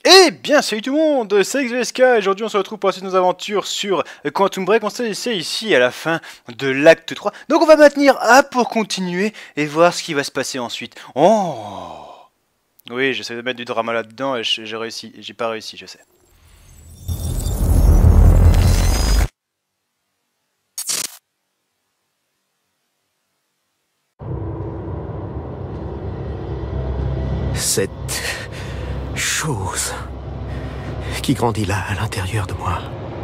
Eh bien, salut tout le monde, c'est XVSK et aujourd'hui on se retrouve pour la suite de nos aventures sur Quantum Break. On s'est laissé ici à la fin de l'acte 3. Donc on va maintenir A pour continuer et voir ce qui va se passer ensuite. Oh oui, j'essaie de mettre du drama là-dedans et j'ai réussi, j'ai pas réussi, je sais. Cette chose qui grandit là, à l'intérieur de moi.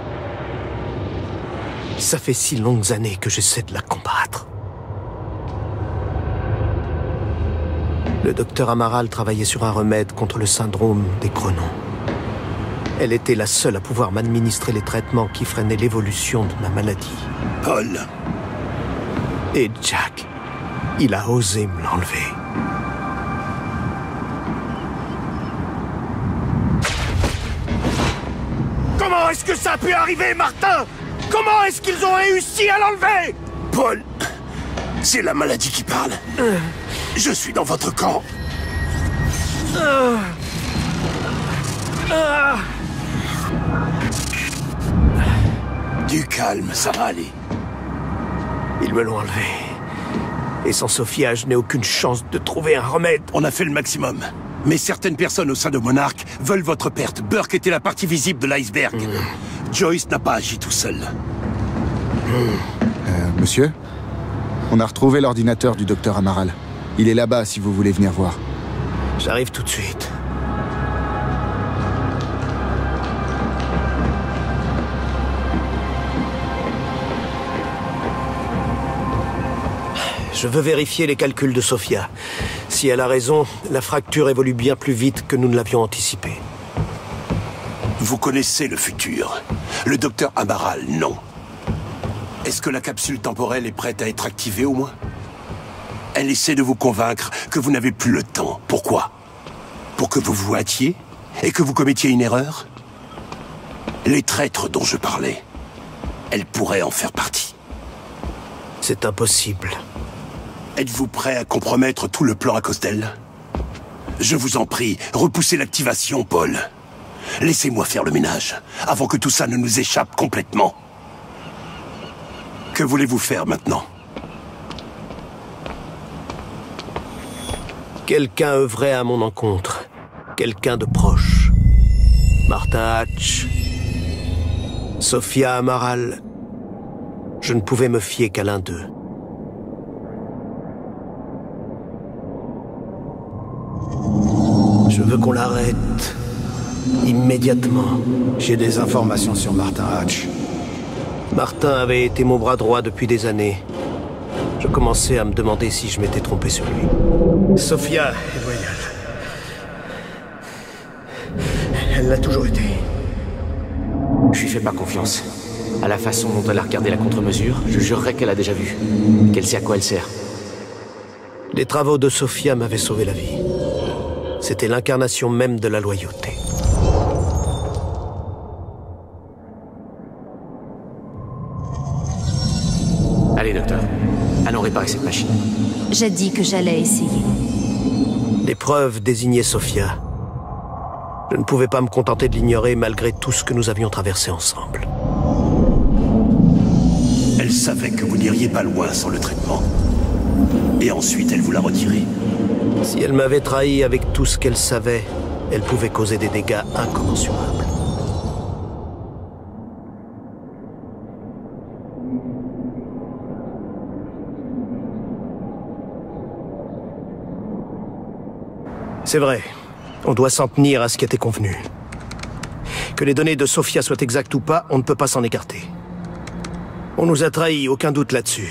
Ça fait si longues années que j'essaie de la combattre. Le docteur Amaral travaillait sur un remède contre le syndrome des Cronons. Elle était la seule à pouvoir m'administrer les traitements qui freinaient l'évolution de ma maladie. Paul. Et Jack, il a osé me l'enlever. Comment est-ce que ça a pu arriver, Martin? Comment est-ce qu'ils ont réussi à l'enlever? Paul, c'est la maladie qui parle. Je suis dans votre camp. Du calme, ça va aller. Ils me l'ont enlevé. Et sans Sophia, je n'ai aucune chance de trouver un remède. On a fait le maximum. Mais certaines personnes au sein de Monarch veulent votre perte. Burke était la partie visible de l'iceberg. Joyce n'a pas agi tout seul. Monsieur? On a retrouvé l'ordinateur du docteur Amaral. Il est là-bas si vous voulez venir voir. J'arrive tout de suite. Je veux vérifier les calculs de Sophia. Si elle a raison, la fracture évolue bien plus vite que nous ne l'avions anticipé. Vous connaissez le futur. Le docteur Amaral, non. Est-ce que la capsule temporelle est prête à être activée au moins? Elle essaie de vous convaincre que vous n'avez plus le temps. Pourquoi? Pour que vous vous hâtiez et que vous commettiez une erreur? Les traîtres dont je parlais, elle pourrait en faire partie. C'est impossible. Êtes-vous prêt à compromettre tout le plan à cause d'elle? Je vous en prie, repoussez l'activation, Paul. Laissez-moi faire le ménage, avant que tout ça ne nous échappe complètement. Que voulez-vous faire maintenant? Quelqu'un œuvrait à mon encontre. Quelqu'un de proche. Martin Hatch. Sophia Amaral. Je ne pouvais me fier qu'à l'un d'eux. Je veux qu'on l'arrête. Immédiatement. J'ai des informations sur Martin Hatch. Martin avait été mon bras droit depuis des années. Je commençais à me demander si je m'étais trompé sur lui. Sophia est loyale. Elle l'a toujours été. Je lui fais pas confiance. À la façon dont elle a regardé la contre-mesure, je jurerais qu'elle a déjà vu. Qu'elle sait à quoi elle sert. Les travaux de Sophia m'avaient sauvé la vie. C'était l'incarnation même de la loyauté. Allez, docteur. Allons réparer cette machine. J'ai dit que j'allais essayer. Les preuves désignaient Sophia. Je ne pouvais pas me contenter de l'ignorer malgré tout ce que nous avions traversé ensemble. Elle savait que vous n'iriez pas loin sans le traitement. Et ensuite, elle vous l'a retiré. Si elle m'avait trahi avec tout ce qu'elle savait, elle pouvait causer des dégâts incommensurables. C'est vrai, on doit s'en tenir à ce qui était convenu. Que les données de Sophia soient exactes ou pas, on ne peut pas s'en écarter. On nous a trahis, aucun doute là-dessus.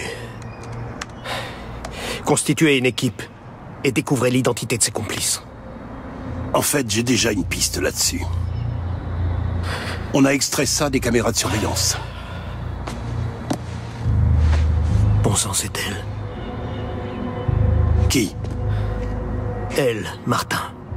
Constituer une équipe et découvrir l'identité de ses complices. En fait, j'ai déjà une piste là-dessus. On a extrait ça des caméras de surveillance. Bon sang, c'est elle. Qui? Elle, Martin.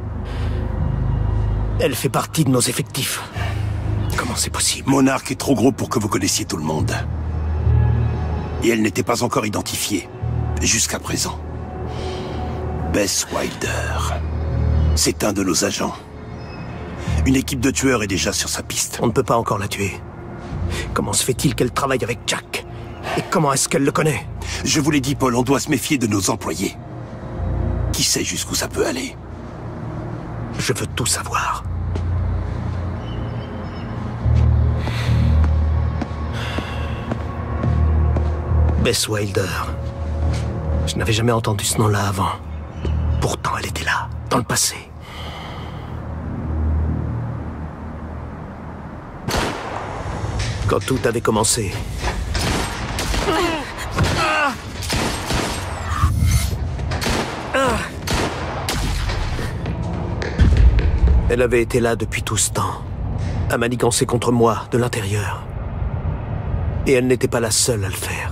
Elle fait partie de nos effectifs. Comment c'est possible? Monarch est trop gros pour que vous connaissiez tout le monde. Et elle n'était pas encore identifiée. Jusqu'à présent. Bess Wilder. C'est un de nos agents. Une équipe de tueurs est déjà sur sa piste. On ne peut pas encore la tuer. Comment se fait-il qu'elle travaille avec Jack? Et comment est-ce qu'elle le connaît? Je vous l'ai dit, Paul, on doit se méfier de nos employés. Qui sait jusqu'où ça peut aller? Je veux tout savoir. Bess Wilder. Je n'avais jamais entendu ce nom-là avant. Pourtant, elle était là, dans le passé. Quand tout avait commencé. Elle avait été là depuis tout ce temps, à manigancer contre moi de l'intérieur. Et elle n'était pas la seule à le faire.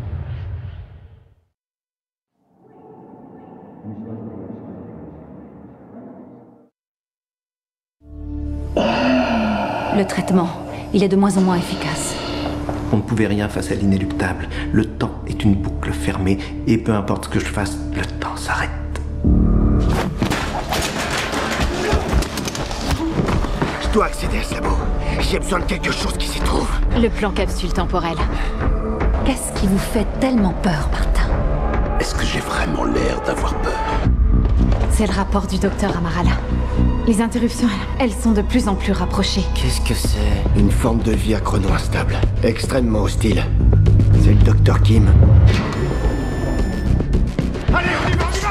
Le traitement, il est de moins en moins efficace. On ne pouvait rien face à l'inéluctable. Le temps est une boucle fermée, et peu importe ce que je fasse, le temps s'arrête. Je dois accéder à ce labo. J'ai besoin de quelque chose qui s'y trouve. Le plan capsule temporelle. Qu'est-ce qui vous fait tellement peur, Martin? Est-ce que j'ai vraiment l'air d'avoir peur? C'est le rapport du docteur Amaral. Les interruptions, elles sont de plus en plus rapprochées. Qu'est-ce que c'est? Une forme de vie à chrono instable. Extrêmement hostile. C'est le docteur Kim. Allez, on y va, on y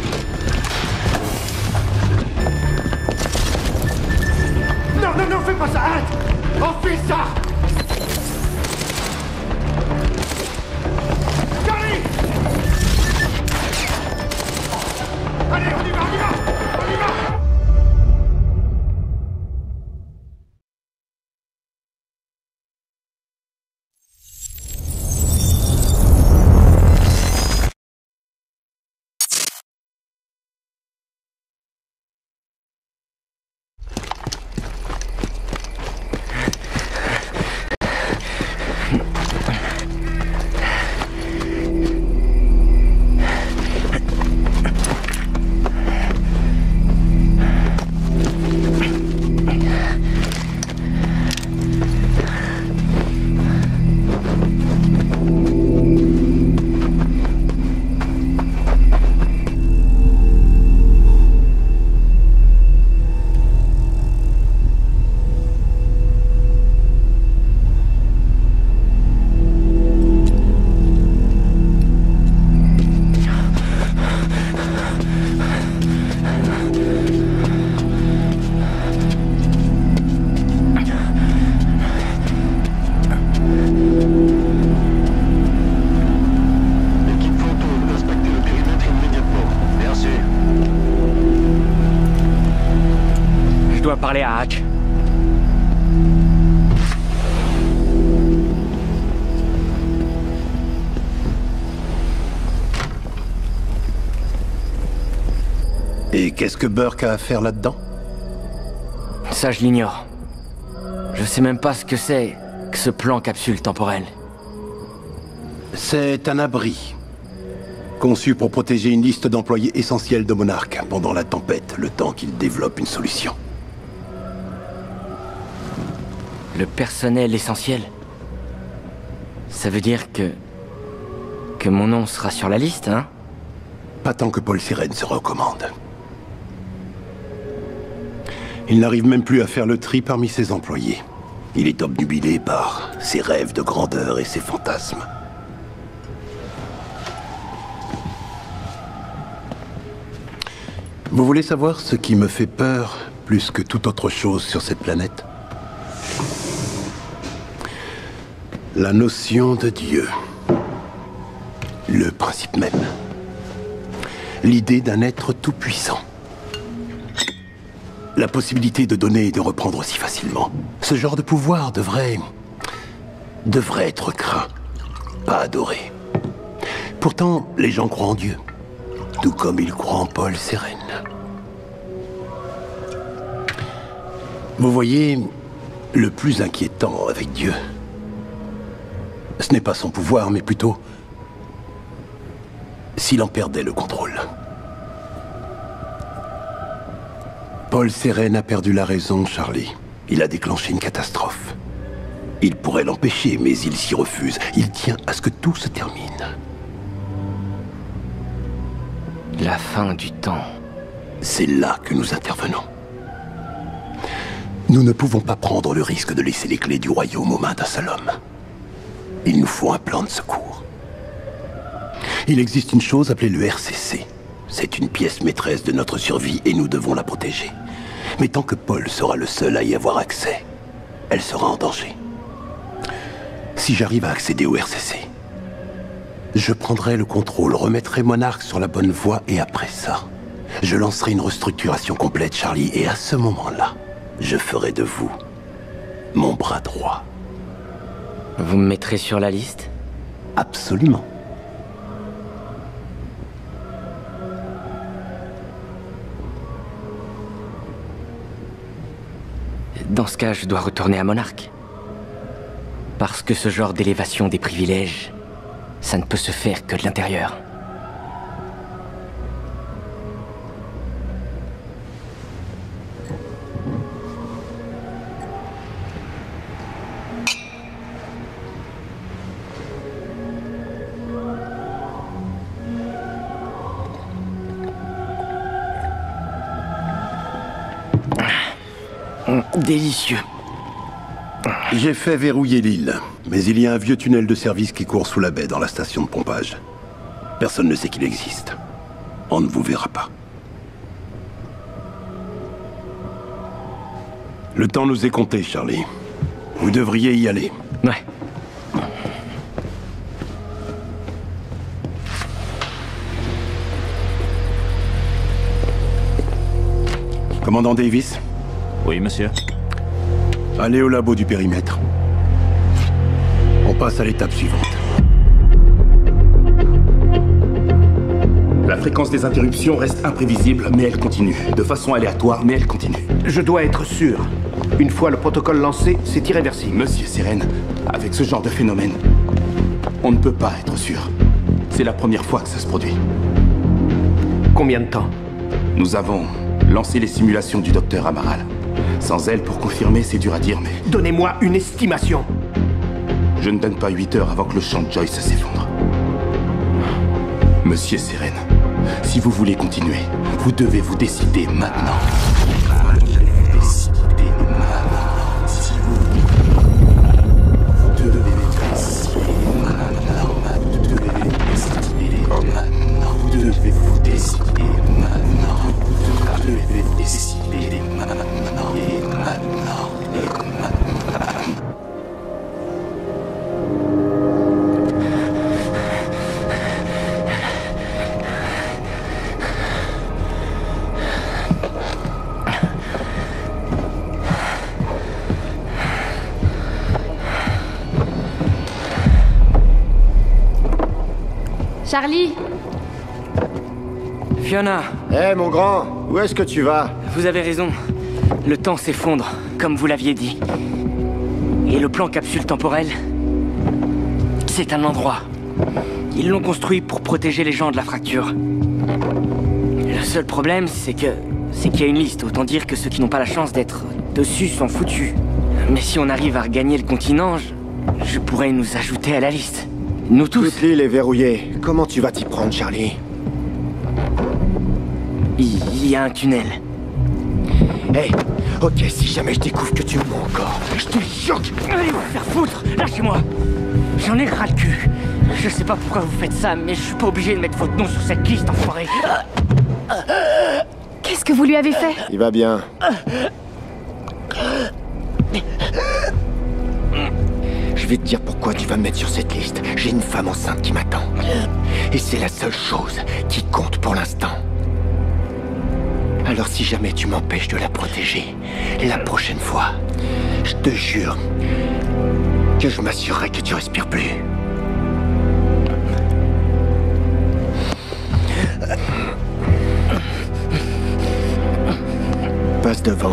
va! Non, non, non, fais pas ça, arrête! Enfile ça! Charlie! Allez, on y va, on y va! On y va! Parler à Hatch. Et qu'est-ce que Burke a à faire là-dedans? Ça, je l'ignore. Je sais même pas ce que c'est que ce plan capsule temporelle. C'est un abri. Conçu pour protéger une liste d'employés essentiels de Monarch pendant la tempête, le temps qu'il développe une solution. Le personnel essentiel. Ça veut dire que mon nom sera sur la liste, hein? Pas tant que Paul Sirène se recommande. Il n'arrive même plus à faire le tri parmi ses employés. Il est obnubilé par ses rêves de grandeur et ses fantasmes. Vous voulez savoir ce qui me fait peur plus que toute autre chose sur cette planète? La notion de Dieu. Le principe même. L'idée d'un être tout-puissant. La possibilité de donner et de reprendre aussi facilement. Ce genre de pouvoir devrait être craint, pas adoré. Pourtant, les gens croient en Dieu. Tout comme ils croient en Paul Sirène. Vous voyez, le plus inquiétant avec Dieu, ce n'est pas son pouvoir, mais plutôt s'il en perdait le contrôle. Paul Seren a perdu la raison, Charlie. Il a déclenché une catastrophe. Il pourrait l'empêcher, mais il s'y refuse. Il tient à ce que tout se termine. La fin du temps. C'est là que nous intervenons. Nous ne pouvons pas prendre le risque de laisser les clés du royaume aux mains d'un seul homme. Il nous faut un plan de secours. Il existe une chose appelée le RCC. C'est une pièce maîtresse de notre survie et nous devons la protéger. Mais tant que Paul sera le seul à y avoir accès, elle sera en danger. Si j'arrive à accéder au RCC, je prendrai le contrôle, remettrai Monarch sur la bonne voie et après ça, je lancerai une restructuration complète, Charlie, et à ce moment-là, je ferai de vous mon bras droit. Vous me mettrez sur la liste? Absolument. Dans ce cas, je dois retourner à Monarch. Parce que ce genre d'élévation des privilèges, ça ne peut se faire que de l'intérieur. Délicieux. J'ai fait verrouiller l'île, mais il y a un vieux tunnel de service qui court sous la baie dans la station de pompage. Personne ne sait qu'il existe. On ne vous verra pas. Le temps nous est compté, Charlie. Vous devriez y aller. Ouais. Commandant Davis? Oui, monsieur. Allez au labo du périmètre. On passe à l'étape suivante. La fréquence des interruptions reste imprévisible, mais elle continue. De façon aléatoire, mais elle continue. Je dois être sûr. Une fois le protocole lancé, c'est irréversible. Monsieur Seren, avec ce genre de phénomène, on ne peut pas être sûr. C'est la première fois que ça se produit. Combien de temps? Nous avons lancé les simulations du docteur Amaral. Sans elle, pour confirmer, c'est dur à dire, mais... Donnez-moi une estimation. Je ne donne pas 8 heures avant que le champ de Joyce s'effondre. Monsieur Seren, si vous voulez continuer, vous devez vous décider maintenant. Décidez maintenant. Si vous devez décider maintenant. Vous devez décider maintenant. Vous devez vous décider maintenant. Vous devez décider maintenant. Et maintenant. Et maintenant. Charlie! Fiona, Hé, mon grand, où est-ce que tu vas? vous avez raison. Le temps s'effondre, comme vous l'aviez dit. Et le plan capsule temporelle, c'est un endroit. Ils l'ont construit pour protéger les gens de la fracture. Le seul problème, c'est qu'il y a une liste. Autant dire que ceux qui n'ont pas la chance d'être dessus sont foutus. Mais si on arrive à regagner le continent, je pourrais nous ajouter à la liste. Nous tous. Toute l'île est verrouillée. Comment tu vas t'y prendre, Charlie? Il y a un tunnel. Hé, ok, si jamais je découvre que tu me mens encore, je te jure que... Allez vous faire foutre! Lâchez-moi! J'en ai ras le cul. Je sais pas pourquoi vous faites ça, mais je suis pas obligé de mettre votre nom sur cette liste, enfoiré. Qu'est-ce que vous lui avez fait? Il va bien. Je vais te dire pourquoi tu vas me mettre sur cette liste. J'ai une femme enceinte qui m'attend. Et c'est la seule chose qui compte pour l'instant. Alors si jamais tu m'empêches de la protéger, la prochaine fois, je te jure que je m'assurerai que tu respires plus. Passe devant.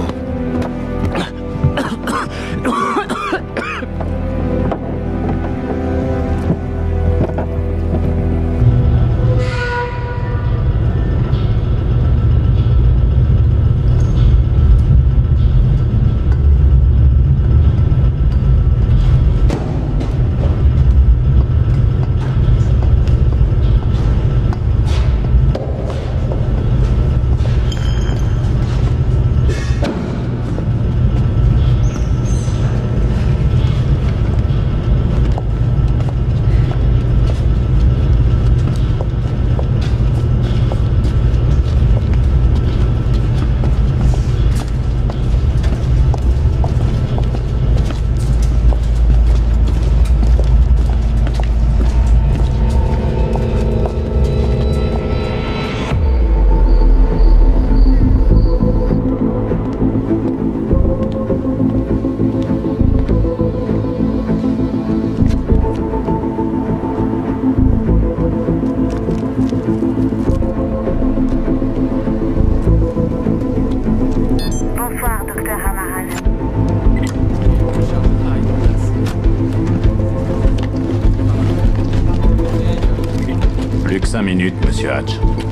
minutes, monsieur Hatch.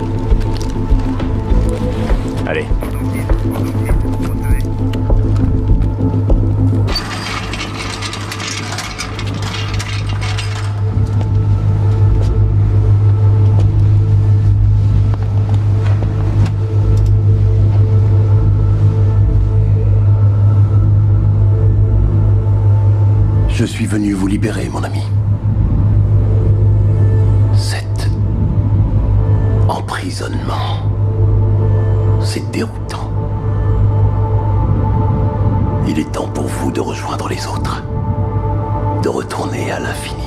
Allez. Je suis venu vous libérer, mon ami. Cet emprisonnement, c'est déroutant. Il est temps pour vous de rejoindre les autres, de retourner à l'infini.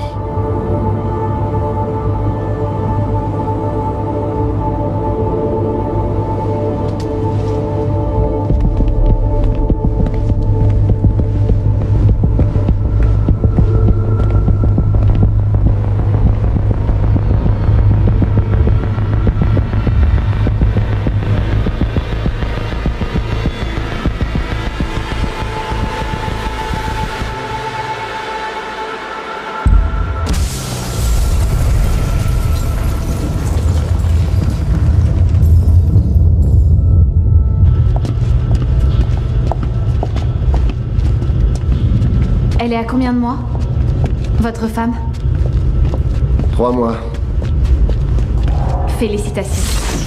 Elle est à combien de mois? Votre femme? 3 mois. Félicitations.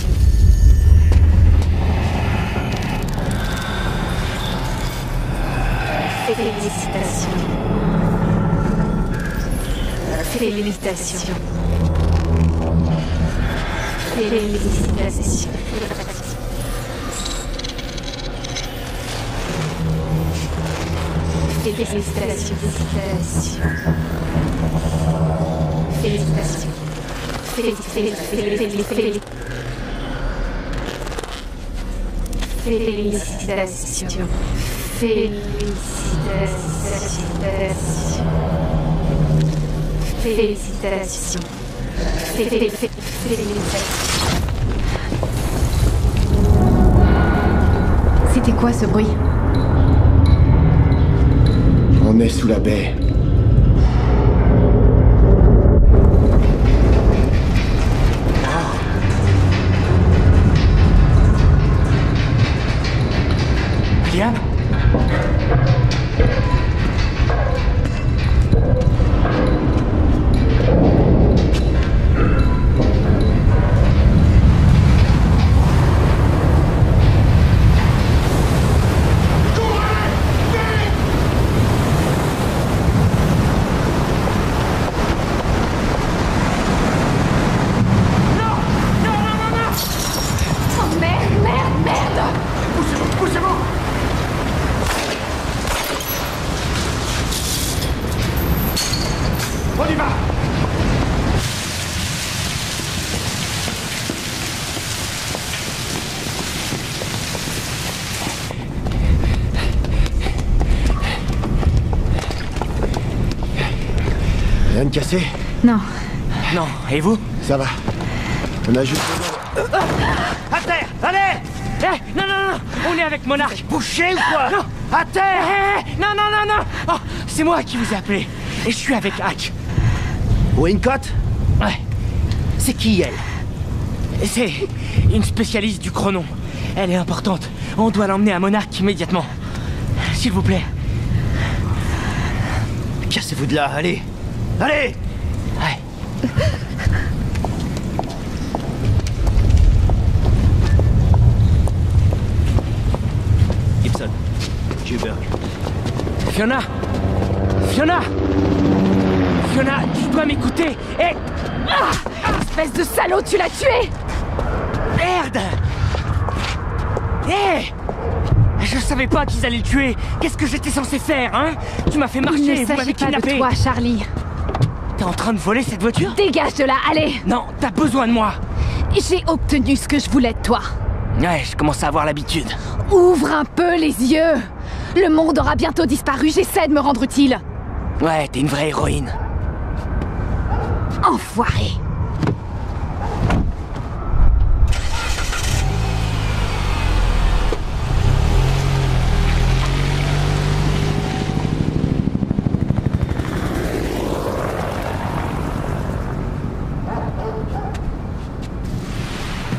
Félicitations. Félicitations. Félicitations. Félicitations. Félicitations. Félicitations. Félicitations. Félicitations. C'était quoi ce bruit? On est sous la baie. Liam? Rien de cassé? Non. Non, et vous? Ça va. On a juste... À terre! Allez! Non, non, non! On est avec Monarch! Bouché ou quoi? Non! À terre! Non, non, non, non! Oh, c'est moi qui vous ai appelé. Et je suis avec Hatch. Wincott? Ouais. C'est qui, elle? C'est une spécialiste du chronon. Elle est importante. On doit l'emmener à Monarch immédiatement. S'il vous plaît. Cassez-vous de là, allez! Allez! Ouais. Gibson, Juberg. Fiona! Fiona! Fiona, tu dois m'écouter! Et... Espèce de salaud, tu l'as tué! Merde! Hé! Je savais pas qu'ils allaient le tuer! Qu'est-ce que j'étais censé faire, hein? Tu m'as fait Il marcher, ne vous m'avez s'agit pas de kidnappé! toi, Charlie. T'es en train de voler cette voiture? Dégage de là, allez! Non, t'as besoin de moi! J'ai obtenu ce que je voulais de toi. Ouais, je commence à avoir l'habitude. Ouvre un peu les yeux! Le monde aura bientôt disparu, j'essaie de me rendre utile. Ouais, t'es une vraie héroïne. Enfoiré!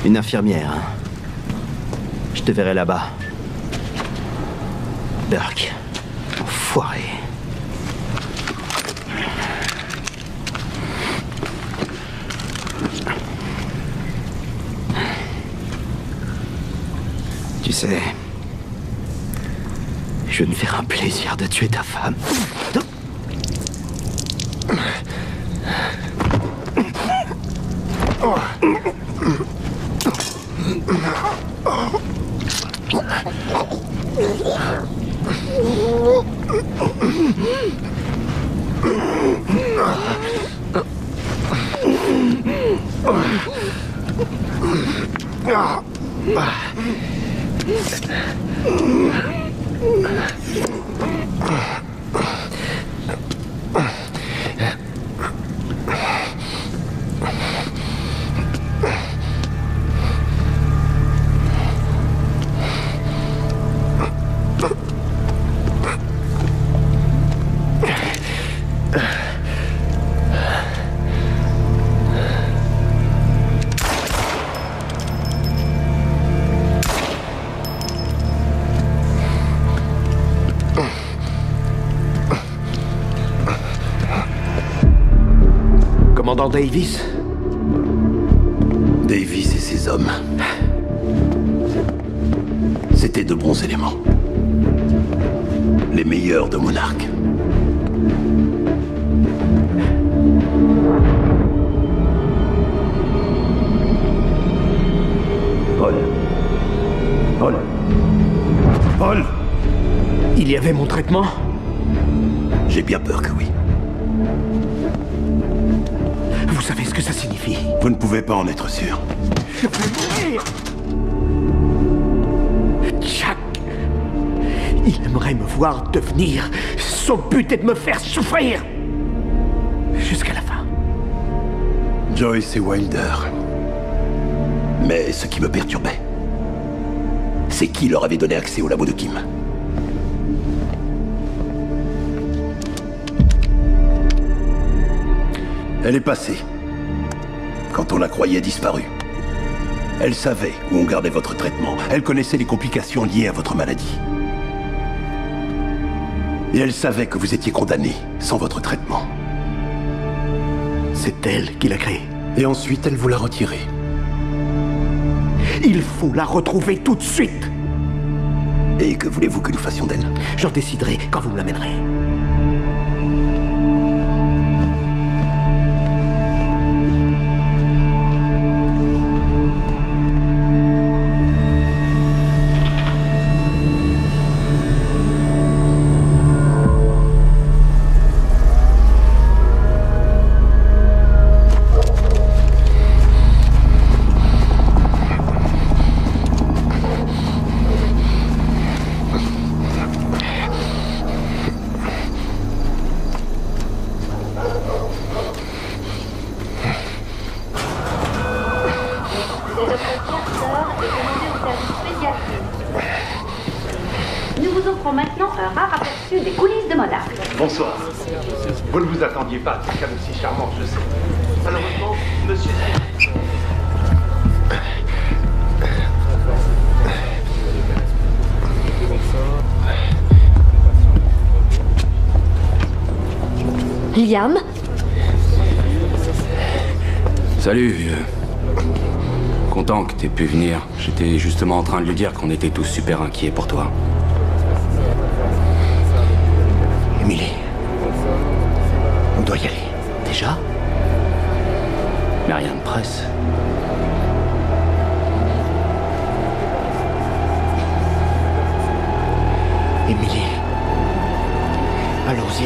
Une infirmière, hein. Je te verrai là-bas. Burke. Enfoiré. Tu sais... Je vais me faire un plaisir de tuer ta femme. Commandant Davis? Davis et ses hommes. C'étaient de bons éléments. Les meilleurs de Monarque. Paul. Paul. Paul! Il y avait mon traitement? J'ai bien peur que oui. Vous savez ce que ça signifie? Vous ne pouvez pas en être sûr. Je vais mourir! Jack! Il aimerait me voir devenir. Son but est de me faire souffrir! Jusqu'à la fin. Joyce et Wilder. Mais ce qui me perturbait, c'est qui leur avait donné accès au labo de Kim. Elle est passée. Quand on la croyait disparue. Elle savait où on gardait votre traitement. Elle connaissait les complications liées à votre maladie. Et elle savait que vous étiez condamné sans votre traitement. C'est elle qui l'a créé. Et ensuite, elle vous l'a retiré. Il faut la retrouver tout de suite. Et que voulez-vous que nous fassions d'elle? J'en déciderai quand vous me l'amènerez. Bonsoir. Vous ne vous attendiez pas à quelqu'un d'aussi charmant, je sais. Malheureusement, monsieur... Liam? Salut, vieux. Content que t'aies pu venir. J'étais justement en train de lui dire qu'on était tous super inquiets pour toi. Emily. On doit y aller. Déjà? Mais rien de presse. Emily. Allons-y.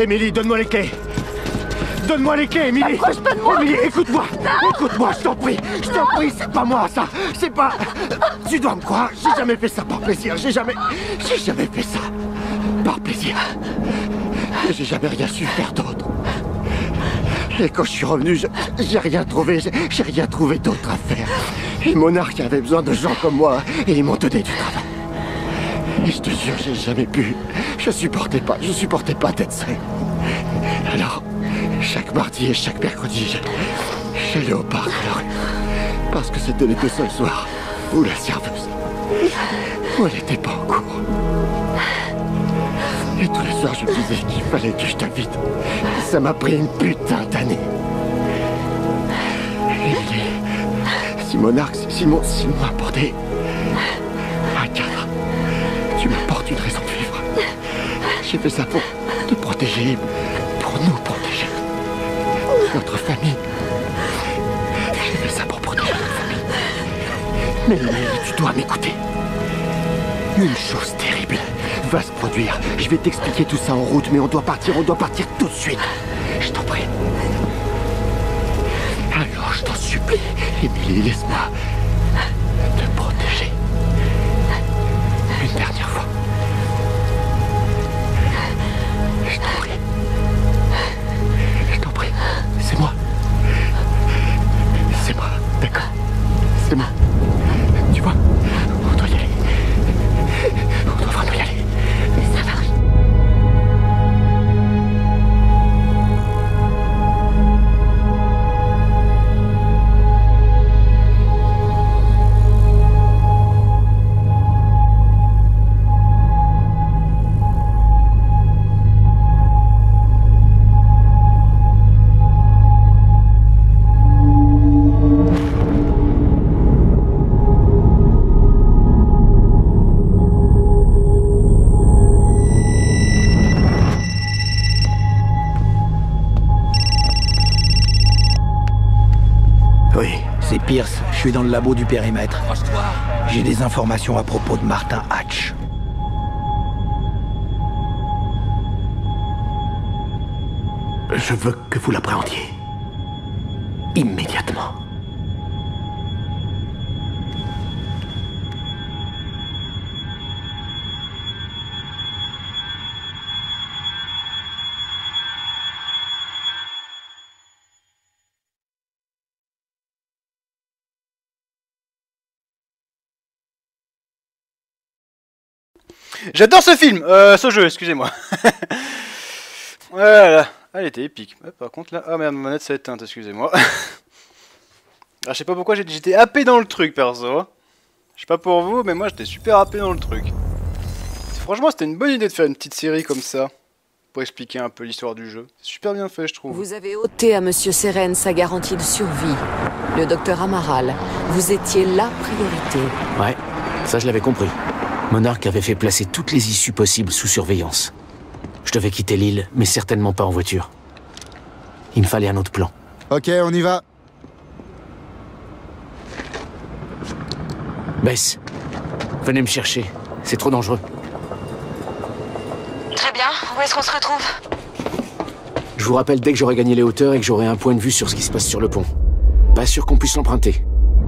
Émilie, donne-moi les clés. Donne-moi les clés, Émilie. Approche-toi de moi. Émilie, écoute-moi. Écoute-moi, je t'en prie. Je t'en prie, c'est pas moi, ça. C'est pas... Tu dois me croire, j'ai jamais fait ça par plaisir. J'ai jamais fait ça par plaisir. J'ai jamais rien su faire d'autre. Et quand je suis revenu, j'ai rien trouvé. J'ai rien trouvé d'autre à faire. Et Monarque avait besoin de gens comme moi. Et ils m'ont donné du travail. Et je te jure, j'ai jamais pu. Je supportais pas d'être seul. Alors, chaque mardi et chaque mercredi, j'allais au parc de la rue. Parce que c'était les deux seuls soirs où la serveuse, où elle n'était pas en cours. Et tous les soirs, je me disais qu'il fallait que je t'invite. Ça m'a pris une putain d'année. Si Monarque, si m'ont apporté un cadre, tu m'apportes une raison de vivre. J'ai fait ça pour te protéger, pour nous protéger. Notre famille. J'ai fait ça pour protéger notre famille. Mais tu dois m'écouter. Une chose terrible va se produire. Je vais t'expliquer tout ça en route, mais on doit partir tout de suite. Je t'en prie. Alors, je t'en supplie, Émilie, laisse-moi te protéger. Une dernière fois. Je t'en prie. Je t'en prie. C'est moi. C'est moi, d'accord? C'est moi. Tu vois, on doit y aller. On doit vraiment y aller. Mais ça marche. Pierce, je suis dans le labo du périmètre. J'ai des informations à propos de Martin Hatch. Je veux que vous l'appréhendiez. Immédiatement. J'adore ce film, ce jeu, excusez-moi. Voilà, elle était épique. Par contre là, ah merde, ma manette s'est éteinte, excusez-moi. Je sais pas pourquoi j'étais happé dans le truc perso. Je sais pas pour vous, mais moi j'étais super happé dans le truc. Franchement, c'était une bonne idée de faire une petite série comme ça pour expliquer un peu l'histoire du jeu. C'est super bien fait, je trouve. Vous avez ôté à Monsieur Seren sa garantie de survie. Le docteur Amaral, vous étiez la priorité. Ouais, ça je l'avais compris. Monarque avait fait placer toutes les issues possibles sous surveillance. Je devais quitter l'île, mais certainement pas en voiture. Il me fallait un autre plan. Ok, on y va. Bess, venez me chercher. C'est trop dangereux. Très bien, où est-ce qu'on se retrouve? Je vous rappelle dès que j'aurai gagné les hauteurs et que j'aurai un point de vue sur ce qui se passe sur le pont. Pas sûr qu'on puisse l'emprunter.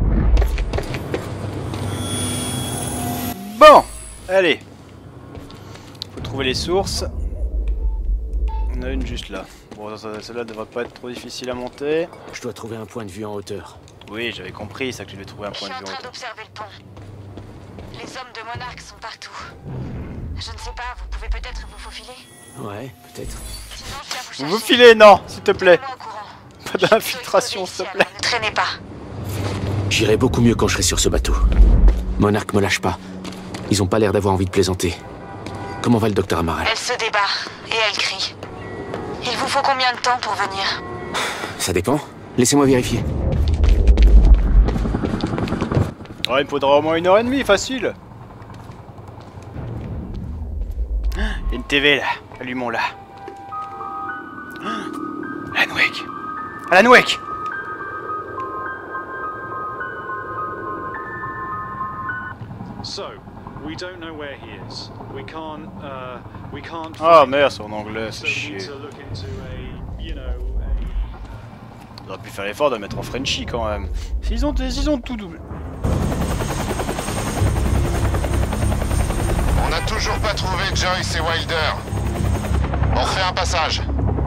Bon, allez. Faut trouver les sources. On a une juste là. Bon, celle-là devrait pas être trop difficile à monter. Je dois trouver un point de vue en hauteur. Oui, j'avais compris, ça que je devais trouver un point de vue en hauteur. Je suis en train d'observer le pont. Les hommes de Monarque sont partout. Je ne sais pas, vous pouvez peut-être vous faufiler? Ouais, peut-être. Vous vous filez, non, s'il te plaît. Pas d'infiltration, s'il te plaît. Ne traînez pas. J'irai beaucoup mieux quand je serai sur ce bateau. Monarque me lâche pas. Ils ont pas l'air d'avoir envie de plaisanter. Comment va le docteur Amaral? Elle se débat et elle crie. Il vous faut combien de temps pour venir? Ça dépend. Laissez-moi vérifier. Oh, il me faudra au moins 1h30, facile. Il y a une TV là, allumons-la. Alan Wake. Alan Wake. So, Ah merde, c'est en anglais, c'est chier. On aurait pu faire l'effort de mettre en Frenchie quand même. Ils ont tout doublé. On n'a toujours pas trouvé Joyce et Wilder. On refait un passage.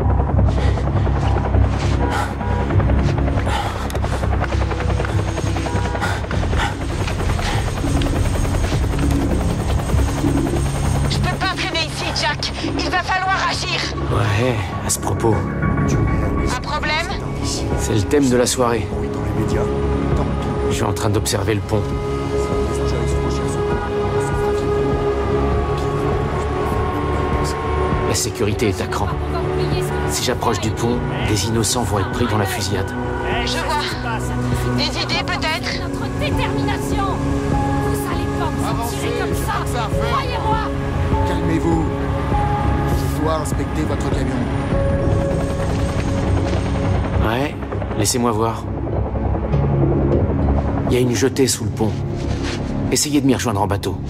Je peux pas traîner ici, Jack. Il va falloir agir. Ouais, à ce propos. Un problème? C'est le thème de la soirée. Je suis en train d'observer le pont. La sécurité est à cran. Si j'approche du pont, des innocents vont être pris dans la fusillade. Je vois. Des idées peut-être? Notre détermination. Vous allez pas vous en tirer comme ça. Croyez-moi. Calmez-vous. Je dois inspecter votre camion. Ouais, laissez-moi voir. Il y a une jetée sous le pont. Essayez de m'y rejoindre en bateau.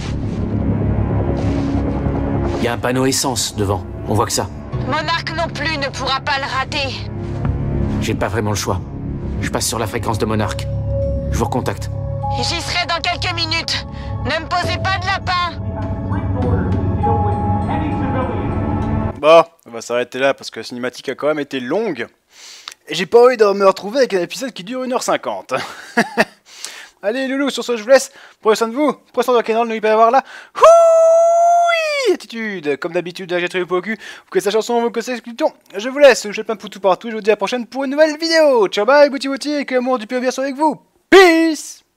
Il y a un panneau essence devant. On voit que ça. Monarque non plus ne pourra pas le rater. J'ai pas vraiment le choix. Je passe sur la fréquence de Monarque. Je vous recontacte. J'y serai dans quelques minutes. Ne me posez pas de lapin. Bon, on va s'arrêter là parce que la cinématique a quand même été longue. Et j'ai pas envie de me retrouver avec un épisode qui dure 1h50. Allez loulou, sur ce je vous laisse. Prenez soin de vous. Prenez soin de votre canal, n'oubliez pas d'avoir la attitude. Comme d'habitude, j'ai trouvé au cul. Vous connaissez la chanson, vous connaissez l'explication. Je vous laisse, je jette plein de poutou partout. Je vous dis à la prochaine pour une nouvelle vidéo. Ciao bye, bouti bouti, et que l'amour du pire bien soit avec vous. Peace.